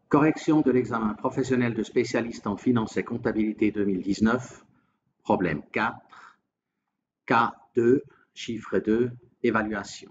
Correction de l'examen professionnel de spécialiste en finance et comptabilité 2019, problème 4, cas 2, chiffre 2, évaluation.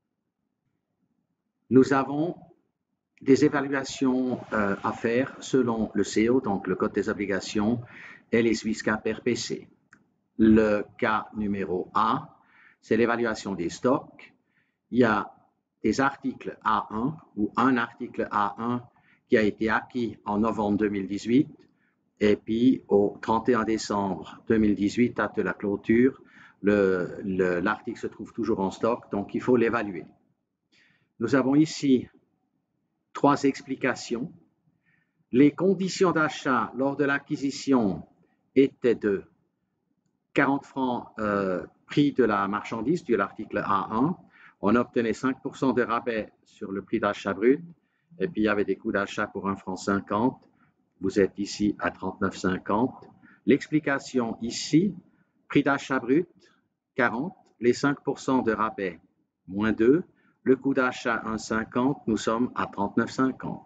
Nous avons des évaluations à faire selon le CO, donc le Code des obligations, et les Swiss Cap RPC. Le cas numéro A, c'est l'évaluation des stocks. Il y a des articles A1 ou un article A1 qui a été acquis en novembre 2018 et puis au 31 décembre 2018, date de la clôture, l'article se trouve toujours en stock, donc il faut l'évaluer. Nous avons ici 3 explications. Les conditions d'achat lors de l'acquisition étaient de 40 francs prix de la marchandise, de l'article A1. On obtenait 5% de rabais sur le prix d'achat brut. Et puis, il y avait des coûts d'achat pour 1,50 franc. Vous êtes ici à 39,50. L'explication ici, prix d'achat brut, 40. Les 5% de rabais, moins 2. Le coût d'achat, 1,50. Nous sommes à 39,50.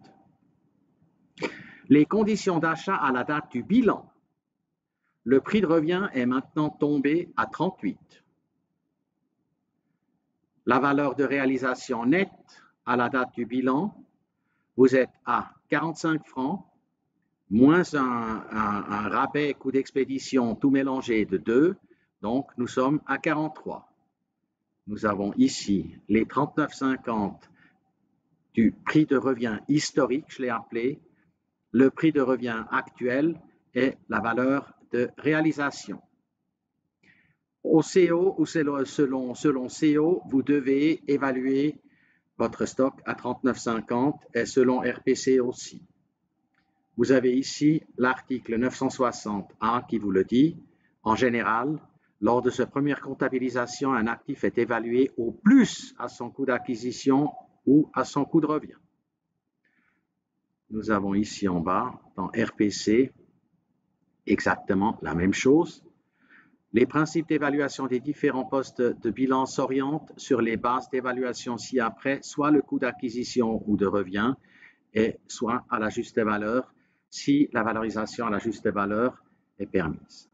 Les conditions d'achat à la date du bilan. Le prix de revient est maintenant tombé à 38. La valeur de réalisation nette à la date du bilan, vous êtes à 45 francs, moins un rabais coût d'expédition tout mélangé de 2, donc nous sommes à 43. Nous avons ici les 39,50 du prix de revient historique, je l'ai appelé, le prix de revient actuel et la valeur de réalisation. Au CO ou selon CO, vous devez évaluer votre stock à 39,50 et selon RPC aussi. Vous avez ici l'article 960A qui vous le dit. En général, lors de cette première comptabilisation, un actif est évalué au plus à son coût d'acquisition ou à son coût de revient. Nous avons ici en bas, dans RPC, exactement la même chose. Les principes d'évaluation des différents postes de bilan s'orientent sur les bases d'évaluation ci-après, soit le coût d'acquisition ou de revient, et soit à la juste valeur, si la valorisation à la juste valeur est permise.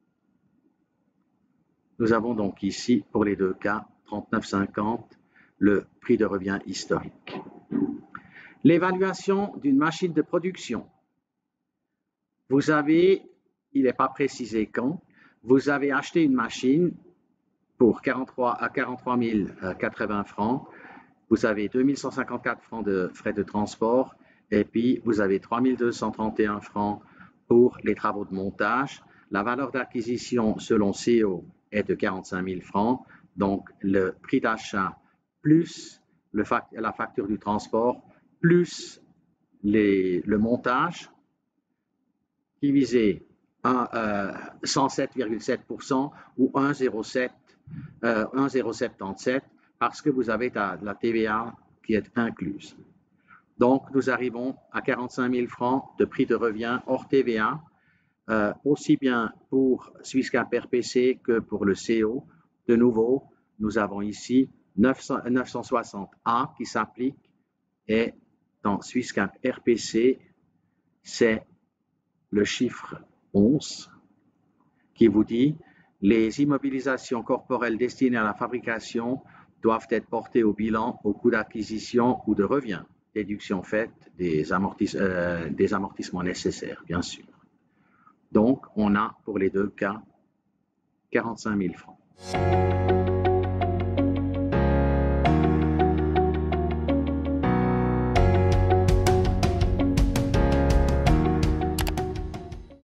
Nous avons donc ici, pour les deux cas, 39,50, le prix de revient historique. L'évaluation d'une machine de production. Vous avez, il n'est pas précisé quand, vous avez acheté une machine pour 43 080 francs, vous avez 2154 francs de frais de transport et puis vous avez 3231 francs pour les travaux de montage. La valeur d'acquisition selon CO est de 45 000 francs, donc le prix d'achat plus la facture du transport plus le montage divisé 107,7% ou 1,077 parce que vous avez la TVA qui est incluse. Donc, nous arrivons à 45 000 francs de prix de revient hors TVA, aussi bien pour Swiss Cap RPC que pour le CO. De nouveau, nous avons ici 960A qui s'applique et dans Swiss Cap RPC, c'est le chiffre 11 qui vous dit les immobilisations corporelles destinées à la fabrication doivent être portées au bilan au coût d'acquisition ou de revient, déduction faite des amortissements nécessaires, bien sûr. Donc, on a pour les deux cas 45 000 francs.